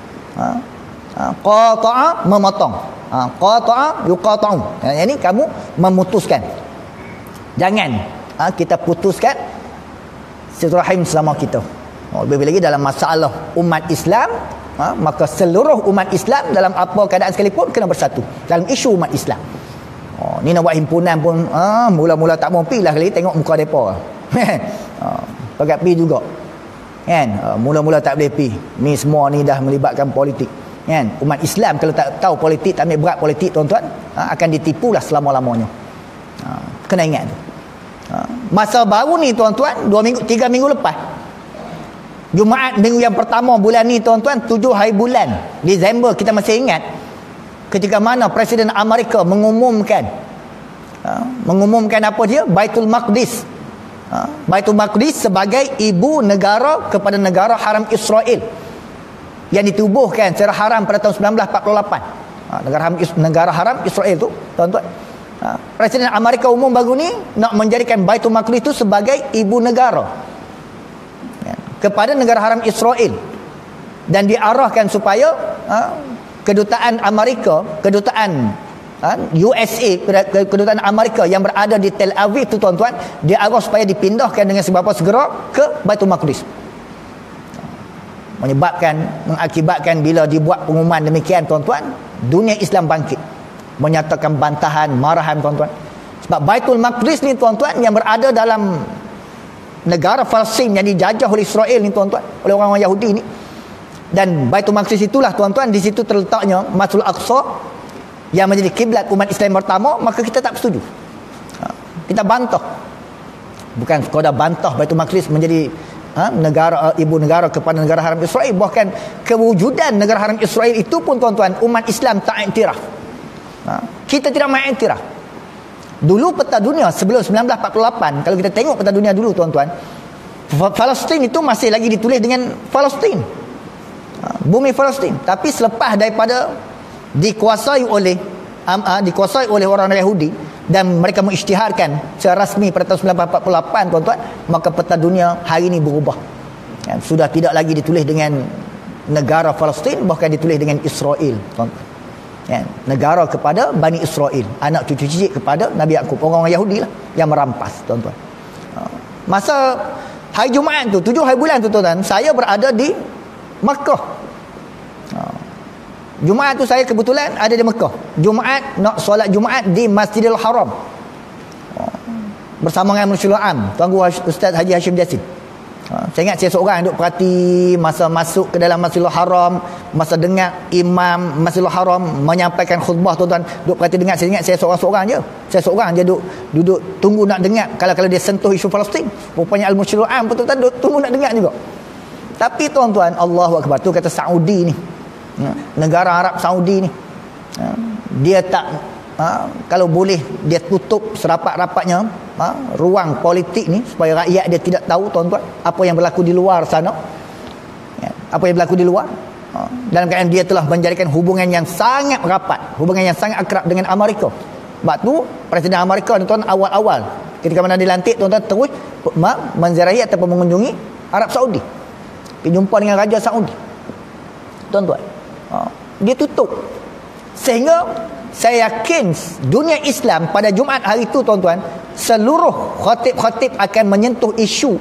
Qata'a memotong. Qata'a yuqata'u. Yang ini kamu memutuskan. Jangan kita putuskan silaturahim sesama kita. Lebih lagi dalam masalah umat Islam, maka seluruh umat Islam dalam apa keadaan sekalipun kena bersatu dalam isu umat Islam. Ni nak buat himpunan pun mula-mula tak mau pergi lah kali tengok muka mereka. Pakat pergi juga kan. Mula-mula tak boleh pergi, ni semua ni dah melibatkan politik. kan. Umat Islam kalau tak tahu politik, tak ambil berat politik tuan-tuan, akan ditipulah selama-lamanya. Kena ingat. Masa baru ni tuan-tuan, 3 minggu lepas, Jumaat minggu yang pertama bulan ni tuan-tuan, 7 hari bulan Disember, kita masih ingat ketika mana Presiden Amerika mengumumkan apa dia? Baitul Maqdis. Baitul Maqdis sebagai ibu negara kepada negara haram Israel yang ditubuhkan secara haram pada tahun 1948. Negara haram Israel tu tuan-tuan, Presiden Amerika umum baru ni nak menjadikan Baitul Maqdis itu sebagai ibu negara kepada negara haram Israel, dan diarahkan supaya kedutaan Amerika, kedutaan USA, kedutaan Amerika yang berada di Tel Aviv tu tuan-tuan, diarah supaya dipindahkan dengan seberapa segera ke Baitul Maqdis. Mengakibatkan bila dibuat pengumuman demikian tuan-tuan, dunia Islam bangkit, menyatakan bantahan, marahan tuan-tuan. Sebab Baitul Maqdis ni tuan-tuan yang berada dalam negara Palestin yang dijajah oleh Israel ni tuan-tuan, oleh orang-orang Yahudi ni. Dan Baitul Maqdis itulah tuan-tuan, di situ terletaknya Masjidil Aqsa yang menjadi kiblat umat Islam pertama. Maka kita tak setuju. Kita bantah. Bukan sekadar bantah Baitul Maqdis menjadi negara, ibu negara kepada negara haram Israel, bahkan kewujudan negara haram Israel itu pun tuan-tuan, umat Islam tak iktiraf. Kita tidak mengiktiraf. Dulu peta dunia sebelum 1948, kalau kita tengok peta dunia dulu tuan-tuan, Palestin itu masih lagi ditulis dengan Palestin, bumi Palestin. Tapi selepas daripada dikuasai oleh orang Yahudi dan mereka mengisytiharkan secara rasmi pada tahun 1948 tuan-tuan, maka peta dunia hari ini berubah. Sudah tidak lagi ditulis dengan negara Palestin, bahkan ditulis dengan Israel tuan-tuan. Negara kepada Bani Israel, anak cucu cicit kepada Nabi Yaqub, orang-orang Yahudi lah yang merampas tuan-tuan. Masa hari Jumaat tu, 7 hari bulan tu tuan-tuan, saya berada di Mekah. Jumaat tu saya kebetulan ada di Mekah. Jumaat nak solat Jumaat di Masjidil Haram bersama dengan Mursyidul Am, Tuanku Ustaz Haji Hashim Jasin. Saya ingat saya seorang duduk perhati masa masuk ke dalam Masjidil Haram, masa dengar imam Masjidil Haram menyampaikan khutbah tuan-tuan, duduk perhati dengar. Saya ingat saya seorang-seorang je. Saya seorang je duduk tunggu nak dengar kalau dia sentuh isu Palestin. Rupanya Al-Mursyidul Am betul-betul duduk tunggu nak dengar juga. Tapi tuan-tuan, Allahu Akbar, tu kata Saudi ni, negara Arab Saudi ni, dia tak, kalau boleh dia tutup serapat-rapatnya ruang politik ni supaya rakyat dia tidak tahu tuan-tuan apa yang berlaku di luar sana, apa yang berlaku di luar. Dalam keadaan dia telah menjadikan hubungan yang sangat rapat, hubungan yang sangat akrab dengan Amerika. Sebab tu Presiden Amerika tuan-tuan awal-awal ketika mana dilantik tuan-tuan terus menziarahi ataupun mengunjungi Arab Saudi, pergi jumpa dengan Raja Saudi tuan-tuan. Dia tutup, sehingga saya yakin dunia Islam pada Jumaat hari itu tuan-tuan, seluruh khatib-khatib akan menyentuh isu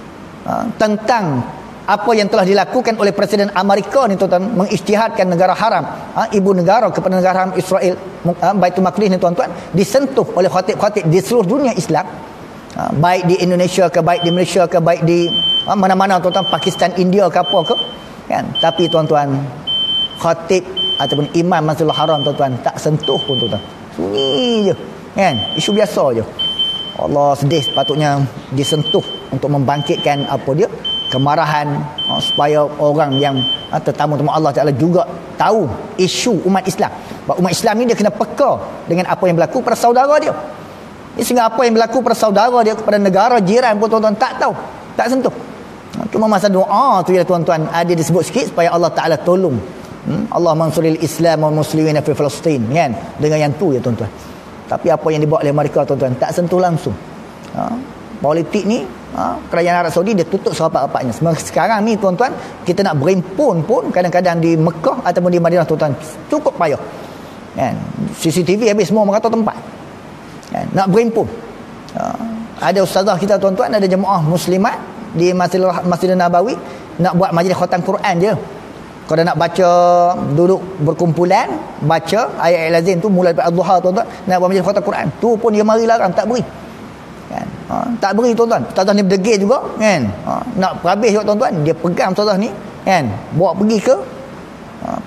tentang apa yang telah dilakukan oleh Presiden Amerika ni tuan-tuan, mengisytiharkan negara haram, ibu negara kepada negara haram Israel, Baitul Maqdis ni tuan-tuan, disentuh oleh khatib-khatib di seluruh dunia Islam, baik di Indonesia ke, baik di Malaysia ke, baik di mana-mana tuan-tuan, Pakistan, India ke apa ke, kan. Tapi tuan-tuan, khatib ataupun imam Masjidil Haram tuan-tuan tak sentuh pun tuan-tuan, sunyi je kan, isu biasa je. Allah sedih, sepatutnya disentuh untuk membangkitkan apa dia, kemarahan, supaya orang yang tetamu-tetamu Allah Ta'ala juga tahu isu umat Islam. Sebab umat Islam ni dia kena peka dengan apa yang berlaku pada saudara dia. Sehingga apa yang berlaku pada saudara dia, kepada negara jiran pun tuan-tuan tak tahu, tak sentuh. Cuma masa doa tu ya tuan-tuan, ada disebut sikit supaya Allah Ta'ala tolong, Allah mansuril Islam wal muslimin fi Palestin, kan, dengan yang tu ya tuan-tuan. Tapi apa yang dibuat oleh mereka tuan-tuan tak sentuh langsung. Politik ni, kerajaan Arab Saudi dia tutup serapat-rapatnya. Sekarang ni tuan-tuan, kita nak berhimpun pun kadang-kadang di Mekah ataupun di Madinah tuan-tuan cukup payah, kan. CCTV habis semua merata tempat, kan, nak berhimpun. Ada ustazah kita tuan-tuan, ada jemaah muslimat di Masjid Nabawi nak buat majlis khatam Quran je. Kalau nak baca, duduk berkumpulan baca ayat al-azim tu mulai daripada ad-duha tuan-tuan, nak buat majlis khatam Quran tu pun dia mari larang, tak beri, kan. Tak beri tuan-tuan. Ustazah ni berdegil juga, kan. Nak habis juga tuan-tuan, dia pegang ustazah ni, kan, bawa pergi ke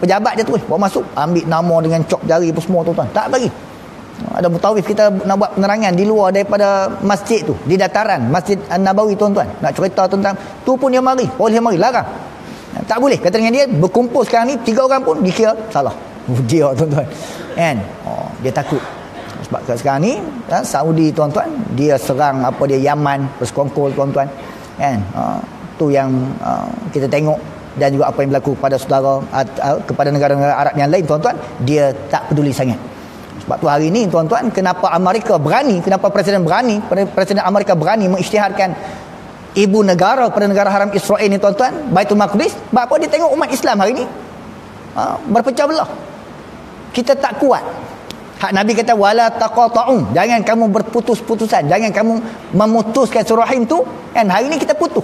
pejabat dia terus bawa masuk, ambil nama dengan cok jari apa semua tuan-tuan. Tak bagi. Ada mutawif kita nak buat penerangan di luar daripada masjid tu, di dataran Masjid An-Nabawi tuan-tuan. Nak cerita tentang tu pun dia mari, boleh mari, larang. Tak boleh. Kata dengan dia, berkumpul sekarang ni 3 orang pun dikira salah. Dia tuan-tuan. Kan? Dia takut. Sebab sekarang ni Saudi tuan-tuan, dia serang apa dia Yaman, bersekongkol tuan-tuan. Kan? Tu yang kita tengok, dan juga apa yang berlaku kepada saudara kepada negara-negara Arab yang lain tuan-tuan, dia tak peduli sangat. Sebab tu hari ni tuan-tuan, kenapa Presiden Amerika berani mengisytiharkan ibu negara pada negara haram Israel ni tuan-tuan, Baitul Maqdis. Sebab apa? Dia tengok umat Islam hari ni berpecah belah. Kita tak kuat. Hak Nabi kata wala taqata'u, jangan kamu berputus-putusan, jangan kamu memutuskan silaturahim tu. Kan hari ni kita putus.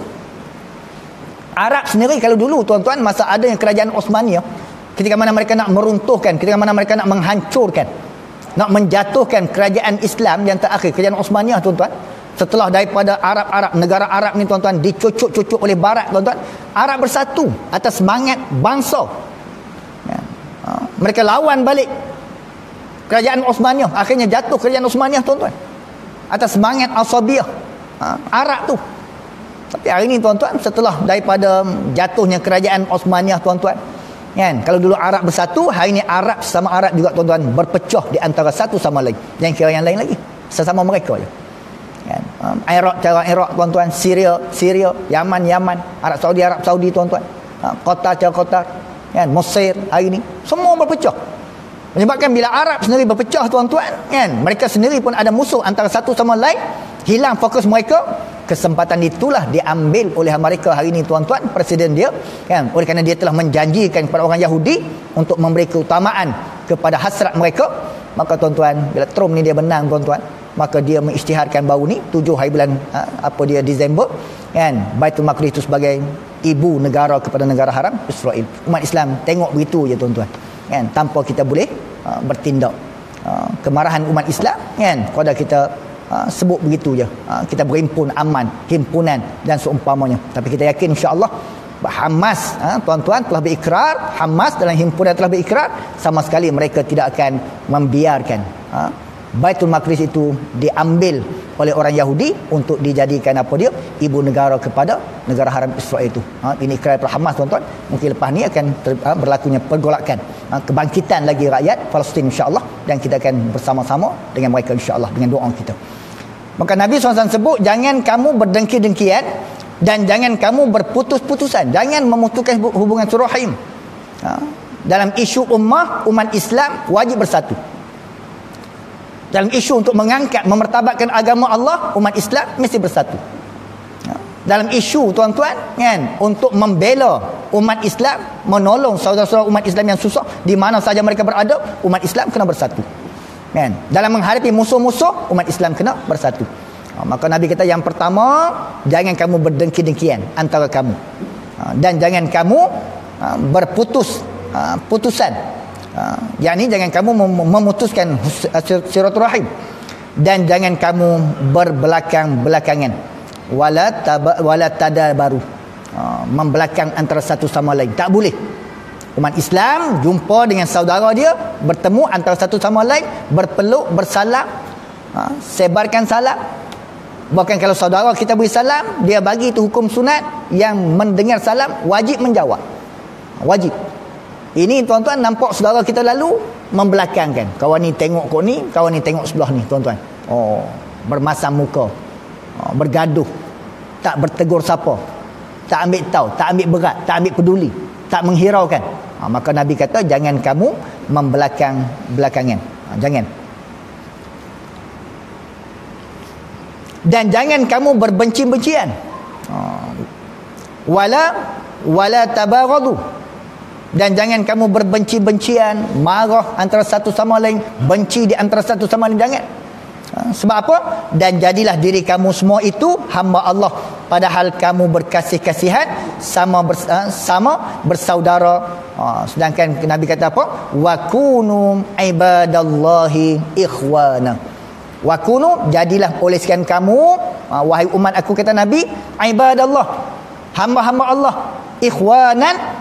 Arab sendiri kalau dulu tuan-tuan, masa ada yang kerajaan Osmaniyah, ketika mana mereka nak meruntuhkan, ketika mana mereka nak menghancurkan, nak menjatuhkan kerajaan Islam yang terakhir, kerajaan Osmaniyah tuan-tuan, setelah daripada Arab-Arab, negara Arab ni tuan-tuan dicucuk-cucuk oleh barat tuan-tuan, Arab bersatu atas semangat bangsa. Mereka lawan balik kerajaan Osmaniyah, akhirnya jatuh kerajaan Osmaniyah tuan-tuan atas semangat asabiyah Arab tu. Tapi hari ni tuan-tuan, setelah daripada jatuhnya kerajaan Osmaniyah tuan-tuan, kan, kalau dulu Arab bersatu, hari ni Arab sama Arab juga tuan-tuan berpecah di antara satu sama lain. Jangan kira yang lain lagi, sesama mereka je. Kan? Iraq tuan-tuan, Syria, Yaman, Arab Saudi tuan-tuan, Qatar Qatar, kan, Mesir hari ni semua berpecah. Menyebabkan bila Arab sendiri berpecah tuan-tuan, kan, mereka sendiri pun ada musuh antara satu sama lain, hilang fokus mereka. Kesempatan itulah diambil oleh Amerika hari ini tuan-tuan, presiden dia, kan, oleh kerana dia telah menjanjikan kepada orang Yahudi untuk memberi keutamaan kepada hasrat mereka. Maka tuan-tuan, bila Trump ni dia menang tuan-tuan, maka dia mengisytiharkan baru ni 7 hari bulan Disember, kan, Baitul Maqdis itu sebagai ibu negara kepada negara haram Israel. Umat Islam tengok begitu je tuan-tuan, kan, tanpa kita boleh bertindak. Kemarahan umat Islam, kan, kepada kita sebut begitu je, kita berhimpun aman, himpunan dan seumpamanya. Tapi kita yakin insya-Allah Hamas tuan-tuan telah berikrar, Hamas dalam himpunan telah berikrar, sama sekali mereka tidak akan membiarkan Baitul Maqdis itu diambil oleh orang Yahudi untuk dijadikan apa dia, ibu negara kepada negara haram Israel itu. Ini ikrar daripada Hamas tuan-tuan. Mungkin lepas ni akan berlakunya pergolakan, kebangkitan lagi rakyat Palestin insya-Allah, dan kita akan bersama-sama dengan mereka insya-Allah dengan doa kita. Maka Nabi SAW sebut, jangan kamu berdengki-dengkian dan jangan kamu berputus-putusan, jangan memutuskan hubungan silaturahim. Dalam isu umat Islam wajib bersatu. Dalam isu untuk mengangkat, memertabatkan agama Allah, umat Islam mesti bersatu. Dalam isu tuan-tuan, kan, untuk membela umat Islam, menolong saudara-saudara umat Islam yang susah di mana saja mereka berada, umat Islam kena bersatu. Kan? Dalam menghadapi musuh-musuh, umat Islam kena bersatu. Maka Nabi kata yang pertama, jangan kamu berdengki-dengkian antara kamu, dan jangan kamu putusan. Yakni jangan kamu memutuskan silaturahim, dan jangan kamu berbelakang-belakangan, wala tadabaru, membelakang antara satu sama lain. Tak boleh. Umat Islam jumpa dengan saudara dia, bertemu antara satu sama lain, berpeluk, bersalam, sebarkan salam. Bahkan kalau saudara kita beri salam, dia bagi itu hukum sunat, yang mendengar salam wajib menjawab. Wajib. Ini tuan-tuan nampak saudara kita lalu membelakangkan. Kawan ni tengok kau ni, kawan ni tengok sebelah ni tuan-tuan. Bermasam muka, bergaduh, tak bertegur siapa, tak ambil tahu, tak ambil berat, tak ambil peduli, tak menghiraukan. Maka Nabi kata jangan kamu membelakang-belakangan. Jangan. Dan jangan kamu berbenci-bencian. Wala tabaghadu. Dan jangan kamu berbenci-bencian, marah antara satu sama lain, benci di antara satu sama lain, jangan. Sebab apa? Dan jadilah diri kamu semua itu hamba Allah, padahal kamu berkasih-kasihan, sama bersaudara. Sedangkan Nabi kata apa? Wa kunu ibadallahi ikhwana. Wa kunu, jadilah oleh sekalian kamu, wahai umat aku, kata Nabi, ibadallah, hamba-hamba Allah, ikhwanan,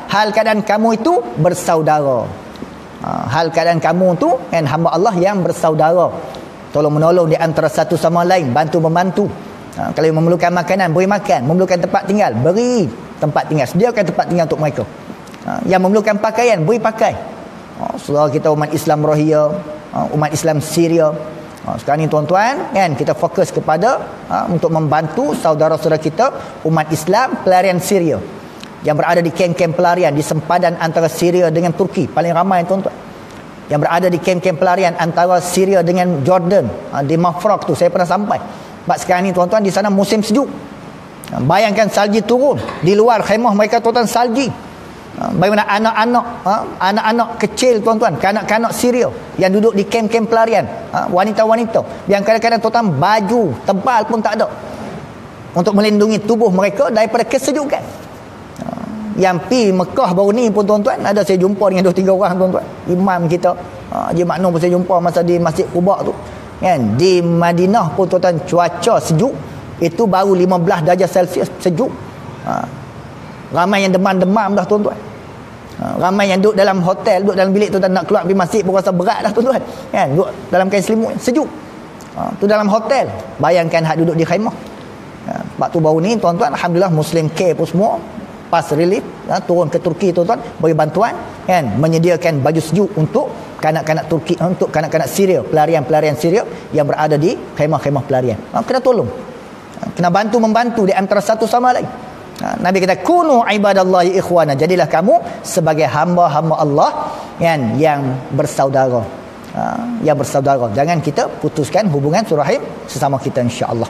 hal keadaan kamu itu bersaudara. Hal keadaan kamu tu kan hamba Allah yang bersaudara, tolong menolong di antara satu sama lain, bantu membantu. Kalau memerlukan makanan, beri makan. Memerlukan tempat tinggal, beri tempat tinggal, sediakan tempat tinggal untuk mereka. Yang memerlukan pakaian, beri pakai. Saudara kita umat Islam Rohingya, umat Islam Syria, sekarang ni tuan-tuan kan, kita fokus kepada untuk membantu saudara-saudara kita umat Islam pelarian Syria yang berada di kem-kem pelarian di sempadan antara Syria dengan Turki, paling ramai tuan-tuan. Yang berada di kem-kem pelarian antara Syria dengan Jordan, di Mafraq tu saya pernah sampai. Sebab sekarang ni tuan-tuan di sana musim sejuk. Bayangkan salji turun di luar khemah mereka tuan-tuan, salji. Bagaimana anak-anak kecil tuan-tuan, kanak-kanak Syria yang duduk di kem-kem pelarian, wanita-wanita yang kadang-kadang tuan-tuan baju tebal pun tak ada untuk melindungi tubuh mereka daripada kesejukan. Yang pi Mekah baru ni pun tuan-tuan, ada saya jumpa dengan 2-3 orang tuan-tuan, imam kita Haji Maknum pun saya jumpa masa di Masjid Quba tu kan. Di Madinah pun tuan-tuan cuaca sejuk, itu baru 15 darjah Celsius sejuk. Ramai yang demam-demam dah tuan-tuan. Ramai yang duduk dalam hotel, duduk dalam bilik tuan-tuan, nak keluar pergi masjid pun rasa berat dah tuan-tuan kan, duduk dalam kain selimut sejuk. Tu dalam hotel, bayangkan hak duduk di khemah. Sebab tu baru ni tuan-tuan, alhamdulillah Muslim Care pun semua pas relief turun ke Turki tuan-tuan, beri bantuan kan, menyediakan baju sejuk untuk kanak-kanak Turki, untuk kanak-kanak Syria, pelarian-pelarian Syria yang berada di khemah-khemah pelarian. Kena tolong, kena bantu-membantu di antara satu sama lain. Nabi kata kunu ibadallahi ikhwana, jadilah kamu sebagai hamba-hamba Allah kan, yang bersaudara. Yang bersaudara, jangan kita putuskan hubungan surahim sesama kita, insya-Allah.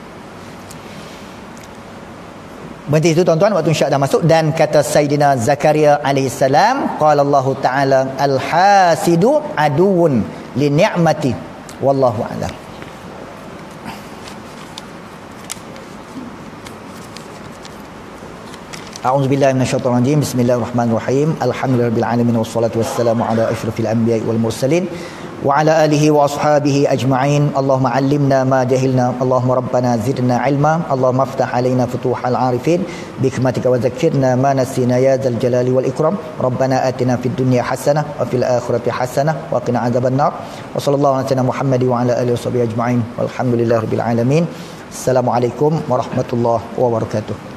Berhenti itu tuan-tuan, waktu insya' dah masuk. Dan kata Sayyidina Zakaria alaihissalam, qala Allah Ta'ala al-hasidu aduun li ni'mati wallahu a'lam. A'udzubillahi minasyaitonir rajim. Bismillahirrahmanirrahim. Alhamdulillahirabbil alamin wassalatu wassalamu ala asyrafil anbiya'i wal mursalin wa ala alihi wa ashabihi ajma'in. Allahumma 'allimna ma jahilna, Allahumma rabbana zidna 'ilma, Allahumma aftah 'alaina futuhal 'arifin bi hikmatika wa zakkirna ma nasina ya dzal jalali wal ikram. Rabbana atina fid dunya hasanah wa fil akhirati hasanah wa qina adzabannar. Wa sallallahu ala sayyidina Muhammad wa ala alihi washabihi ajma'in. Walhamdulillahirabbil alamin. Assalamualaikum warahmatullahi wabarakatuh.